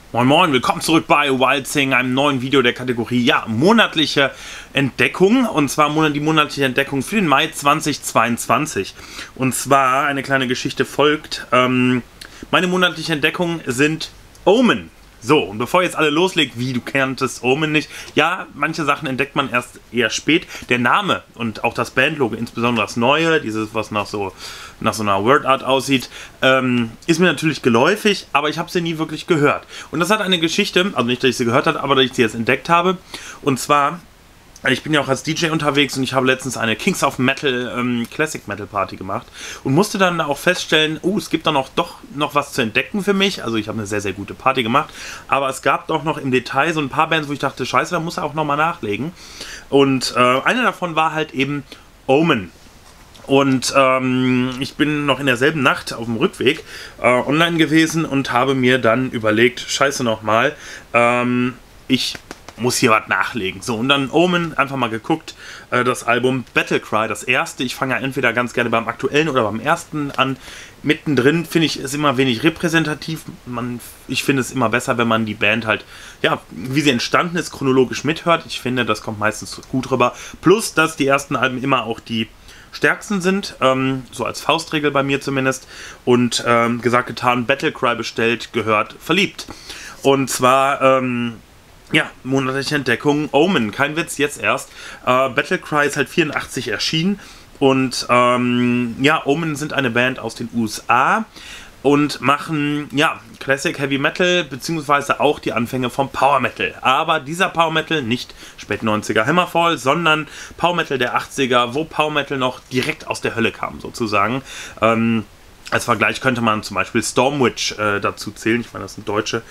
Moin Moin, willkommen zurück bei Wildsing, einem neuen Video der Kategorie, ja, monatliche Entdeckung. Und zwar die monatliche Entdeckung für den Mai 2022. Und zwar, eine kleine Geschichte folgt. Meine monatliche Entdeckung sind Omen. So, und bevor jetzt alle loslegt, wie, du kanntest Omen nicht? Ja, manche Sachen entdeckt man erst eher spät. Der Name und auch das Bandlogo, insbesondere das Neue, dieses, was nach so einer Wordart aussieht, ist mir natürlich geläufig, aber ich habe sie nie wirklich gehört. Und das hat eine Geschichte, also nicht, dass ich sie gehört habe, aber dass ich sie jetzt entdeckt habe. Und zwar, ich bin ja auch als DJ unterwegs und ich habe letztens eine Kings of Metal Classic Metal Party gemacht und musste dann auch feststellen, es gibt da doch noch was zu entdecken für mich. Also ich habe eine sehr, sehr gute Party gemacht, aber es gab doch noch im Detail so ein paar Bands, wo ich dachte, scheiße, da muss er auch nochmal nachlegen. Und eine davon war halt eben Omen. Und ich bin noch in derselben Nacht auf dem Rückweg online gewesen und habe mir dann überlegt, scheiße nochmal, ich muss hier was nachlegen. So, und dann Omen, einfach mal geguckt, das Album Battlecry, das erste. Ich fange ja entweder ganz gerne beim aktuellen oder beim ersten an. Mittendrin finde ich es immer wenig repräsentativ. Ich finde es immer besser, wenn man die Band halt, ja, wie sie entstanden ist, chronologisch mithört. Ich finde, das kommt meistens gut rüber. Plus, dass die ersten Alben immer auch die stärksten sind, so als Faustregel bei mir zumindest. Und gesagt, getan, Battlecry bestellt, gehört, verliebt. Und zwar, ja, monatliche Entdeckung, Omen, kein Witz, jetzt erst. Battlecry ist halt 84 erschienen und ja, Omen sind eine Band aus den USA und machen, ja, Classic Heavy Metal, beziehungsweise auch die Anfänge vom Power Metal. Aber dieser Power Metal, nicht spät 90er Hammerfall, sondern Power Metal der 80er, wo Power Metal noch direkt aus der Hölle kam, sozusagen. Als Vergleich könnte man zum Beispiel Stormwitch dazu zählen, ich meine, das sind Deutsche.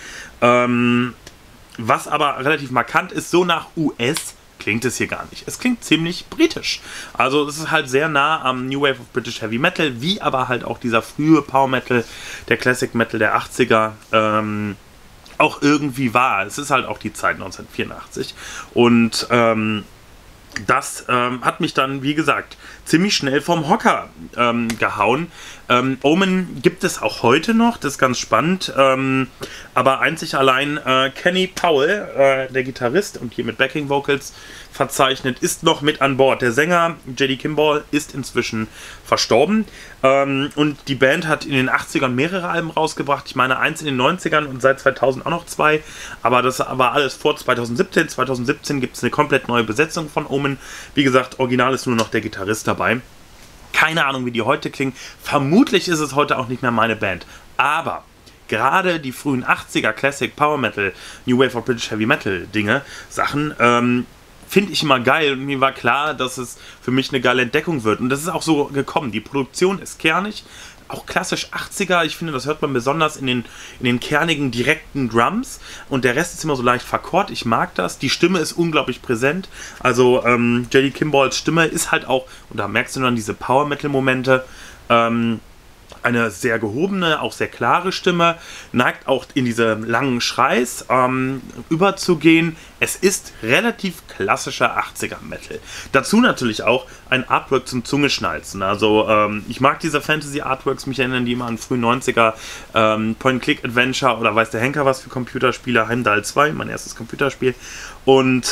Was aber relativ markant ist, so nach US klingt es hier gar nicht. Es klingt ziemlich britisch. Also es ist halt sehr nah am New Wave of British Heavy Metal, wie aber halt auch dieser frühe Power Metal, der Classic Metal der 80er, auch irgendwie war. Es ist halt auch die Zeit 1984. Und das hat mich dann, wie gesagt, ziemlich schnell vom Hocker gehauen. Omen gibt es auch heute noch, das ist ganz spannend, aber einzig allein Kenny Powell, der Gitarrist und hier mit Backing Vocals verzeichnet, ist noch mit an Bord. Der Sänger J.D. Kimball ist inzwischen verstorben und die Band hat in den 80ern mehrere Alben rausgebracht. Ich meine, eins in den 90ern und seit 2000 auch noch zwei, aber das war alles vor 2017. 2017 gibt es eine komplett neue Besetzung von Omen. Wie gesagt, original ist nur noch der Gitarrist dabei. Keine Ahnung, wie die heute klingen. Vermutlich ist es heute auch nicht mehr meine Band. Aber gerade die frühen 80er Classic Power Metal, New Wave of British Heavy Metal Sachen, finde ich immer geil. Und mir war klar, dass es für mich eine geile Entdeckung wird. Und das ist auch so gekommen. Die Produktion ist kernig. Auch klassisch 80er, ich finde, das hört man besonders in den kernigen, direkten Drums. Und der Rest ist immer so leicht verchord. Ich mag das. Die Stimme ist unglaublich präsent. Also J.D. Kimballs Stimme ist halt auch, und da merkst du dann diese Power-Metal-Momente, eine sehr gehobene, auch sehr klare Stimme, neigt auch in diese langen Schreis überzugehen. Es ist relativ klassischer 80er Metal. Dazu natürlich auch ein Artwork zum Zungeschnalzen. Also ich mag diese Fantasy-Artworks, mich erinnern die immer an frühen 90er Point-and-Click-Adventure oder weiß der Henker was für Computerspiele, Heimdall 2, mein erstes Computerspiel. Und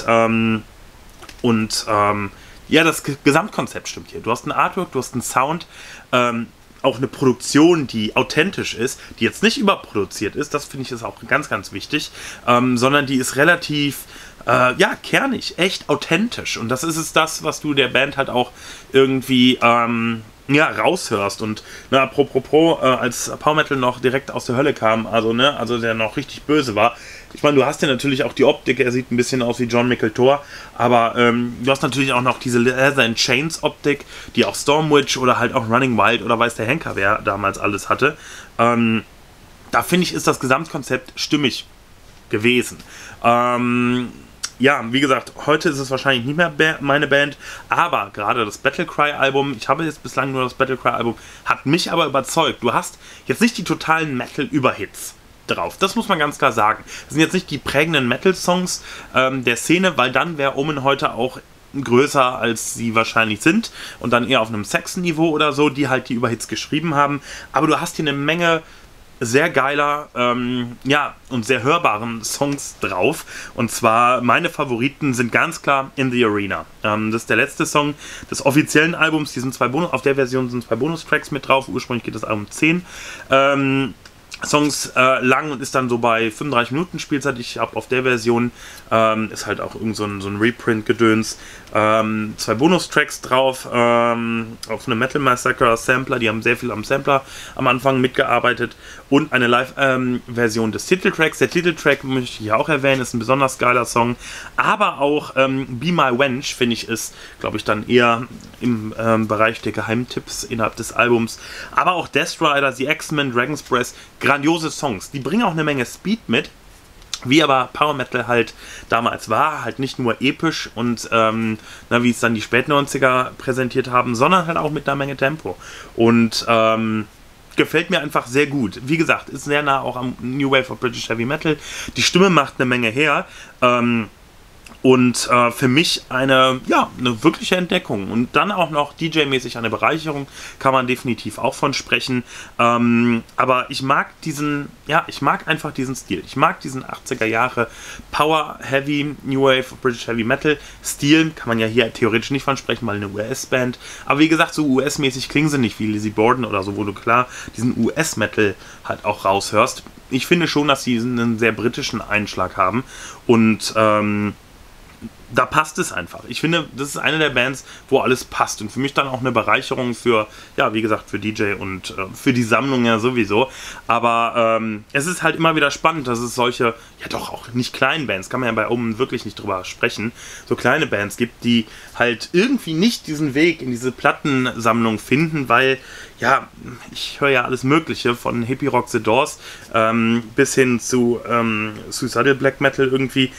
ja, das Gesamtkonzept stimmt hier. Du hast ein Artwork, du hast einen Sound, auch eine Produktion, die authentisch ist, die jetzt nicht überproduziert ist, das finde ich ist auch ganz, ganz wichtig, sondern die ist relativ, ja, kernig, echt authentisch. Und das ist es das, was du der Band halt auch irgendwie, ja, raushörst. Und apropos, als Power Metal noch direkt aus der Hölle kam, also der noch richtig böse war, ich meine, du hast ja natürlich auch die Optik, er sieht ein bisschen aus wie John Micheltor, aber du hast natürlich auch noch diese Leather and Chains Optik, die auch Stormwitch oder halt auch Running Wild oder weiß der Henker, wer damals alles hatte. Da finde ich, ist das Gesamtkonzept stimmig gewesen. Ja, wie gesagt, heute ist es wahrscheinlich nicht mehr meine Band, aber gerade das Battlecry-Album, ich habe jetzt bislang nur das Battlecry-Album, hat mich aber überzeugt. Du hast jetzt nicht die totalen Metal-Überhits drauf, das muss man ganz klar sagen. Das sind jetzt nicht die prägenden Metal-Songs der Szene, weil dann wäre Omen heute auch größer, als sie wahrscheinlich sind und dann eher auf einem Saxon-Niveau oder so, die halt die Überhits geschrieben haben. Aber du hast hier eine Menge sehr geiler, ja, und sehr hörbaren Songs drauf. Und zwar, meine Favoriten sind ganz klar In the Arena. Das ist der letzte Song des offiziellen Albums. Die sind auf der Version sind 2 Bonustracks mit drauf. Ursprünglich geht das Album 10 Songs lang und ist dann so bei 35 Minuten Spielzeit. Ich habe auf der Version, ist halt auch irgend so ein Reprint-Gedöns, 2 Bonustracks drauf, auf einem Metal Massacre Sampler, die haben sehr viel am Sampler am Anfang mitgearbeitet, und eine Live-Version des Titeltracks. Der Titeltrack möchte ich hier auch erwähnen, ist ein besonders geiler Song, aber auch Be My Wench, finde ich, ist, glaube ich, dann eher im Bereich der Geheimtipps innerhalb des Albums, aber auch Death Rider, The X-Men, Dragon's Breath, grandiose Songs. Die bringen auch eine Menge Speed mit, wie aber Power Metal halt damals war, halt nicht nur episch und wie es dann die Spät-90er präsentiert haben, sondern halt auch mit einer Menge Tempo. Und gefällt mir einfach sehr gut. Wie gesagt, ist sehr nah auch am New Wave of British Heavy Metal. Die Stimme macht eine Menge her. Und für mich eine wirkliche Entdeckung. Und dann auch noch DJ-mäßig eine Bereicherung, kann man definitiv auch von sprechen. Aber ich mag einfach diesen Stil. Ich mag diesen 80er Jahre Power Heavy, New Wave, British Heavy Metal Stil. Kann man ja hier theoretisch nicht von sprechen, weil eine US-Band. Aber wie gesagt, so US-mäßig klingen sie nicht wie Lizzie Borden oder so, wo du klar diesen US-Metal halt auch raushörst. Ich finde schon, dass sie einen sehr britischen Einschlag haben. Und da passt es einfach. Ich finde, das ist eine der Bands, wo alles passt. Und für mich dann auch eine Bereicherung für, ja, wie gesagt, für DJ und für die Sammlung ja sowieso. Aber es ist halt immer wieder spannend, dass es solche, ja doch auch nicht kleinen Bands, kann man ja bei Omen wirklich nicht drüber sprechen, so kleine Bands gibt, die halt irgendwie nicht diesen Weg in diese Plattensammlung finden, weil, ja, ich höre ja alles Mögliche, von Hippie Rock The Doors bis hin zu Suicidal Black Metal irgendwie.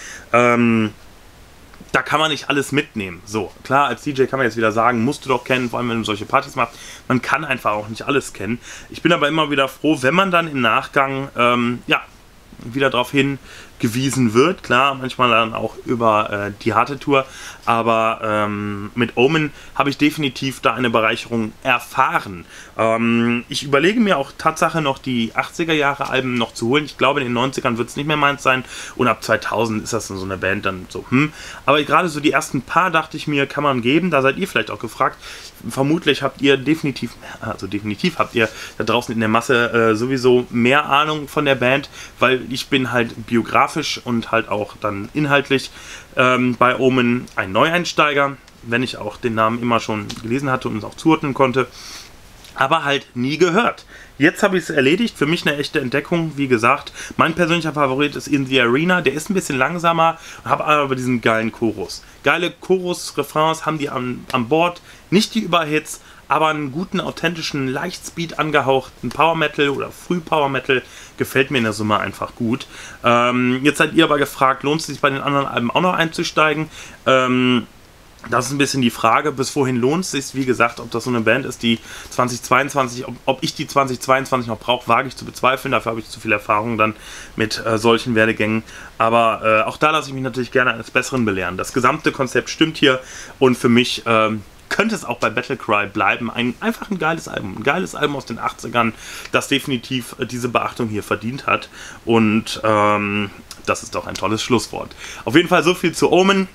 Da kann man nicht alles mitnehmen. So, klar, als DJ kann man jetzt wieder sagen, musst du doch kennen, vor allem wenn du solche Partys machst. Man kann einfach auch nicht alles kennen. Ich bin aber immer wieder froh, wenn man dann im Nachgang, wieder darauf hingewiesen wird. Klar, manchmal dann auch über die harte Tour, aber mit Omen habe ich definitiv da eine Bereicherung erfahren. Ich überlege mir auch Tatsache noch die 80er Jahre Alben noch zu holen. Ich glaube, in den 90ern wird es nicht mehr meins sein und ab 2000 ist das dann so eine Band dann so, Aber gerade so die ersten paar, dachte ich mir, kann man geben. Da seid ihr vielleicht auch gefragt. Vermutlich habt ihr definitiv habt ihr da draußen in der Masse sowieso mehr Ahnung von der Band, weil ich bin halt biografisch und halt auch dann inhaltlich bei Omen ein Neueinsteiger, wenn ich auch den Namen immer schon gelesen hatte und es auch zuordnen konnte, aber halt nie gehört. Jetzt habe ich es erledigt, für mich eine echte Entdeckung, wie gesagt. Mein persönlicher Favorit ist In the Arena, der ist ein bisschen langsamer, habe aber diesen geilen Chorus. Geile Chorus-Refrains haben die an Bord, nicht die Überhits, aber einen guten, authentischen, leicht Speed angehauchten Power Metal oder Früh-Power Metal gefällt mir in der Summe einfach gut. Jetzt seid ihr aber gefragt, lohnt es sich bei den anderen Alben auch noch einzusteigen? Das ist ein bisschen die Frage, bis wohin lohnt es sich, wie gesagt, ob das so eine Band ist, die 2022, ob ich die 2022 noch brauche, wage ich zu bezweifeln, dafür habe ich zu viel Erfahrung dann mit solchen Werdegängen, aber auch da lasse ich mich natürlich gerne eines Besseren belehren. Das gesamte Konzept stimmt hier und für mich könnte es auch bei Battlecry bleiben, einfach ein geiles Album aus den 80ern, das definitiv diese Beachtung hier verdient hat und das ist doch ein tolles Schlusswort. Auf jeden Fall so viel zu Omen.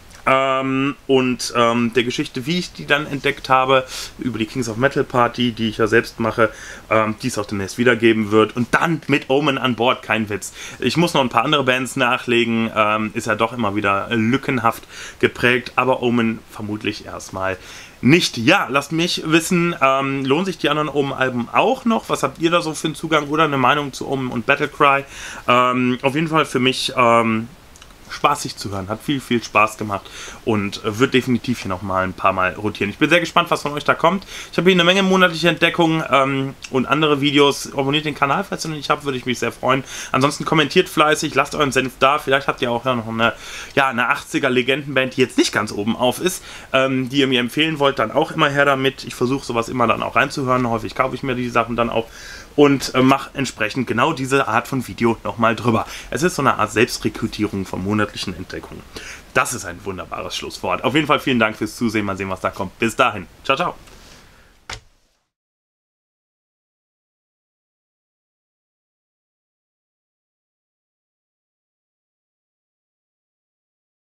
Der Geschichte, wie ich die dann entdeckt habe, über die Kings of Metal Party, die ich ja selbst mache, die es auch demnächst wiedergeben wird. Und dann mit Omen an Bord, kein Witz. Ich muss noch ein paar andere Bands nachlegen, ist ja doch immer wieder lückenhaft geprägt, aber Omen vermutlich erstmal nicht. Ja, lasst mich wissen, lohnen sich die anderen Omen-Alben auch noch? Was habt ihr da so für einen Zugang oder eine Meinung zu Omen und Battlecry? Auf jeden Fall für mich spaßig zu hören, hat viel, viel Spaß gemacht und wird definitiv hier nochmal ein paar Mal rotieren. Ich bin sehr gespannt, was von euch da kommt. Ich habe hier eine Menge monatliche Entdeckungen und andere Videos. Abonniert den Kanal, falls ihr noch nicht habt, würde ich mich sehr freuen. Ansonsten kommentiert fleißig, lasst euren Senf da. Vielleicht habt ihr auch noch eine 80er-Legendenband, die jetzt nicht ganz oben auf ist, die ihr mir empfehlen wollt, dann auch immer her damit. Ich versuche sowas immer dann auch reinzuhören. Häufig kaufe ich mir die Sachen dann auch und mache entsprechend genau diese Art von Video nochmal drüber. Es ist so eine Art Selbstrekrutierung von monatlichen Entdeckungen. Das ist ein wunderbares Schlusswort. Auf jeden Fall vielen Dank fürs Zusehen. Mal sehen, was da kommt. Bis dahin. Ciao, ciao.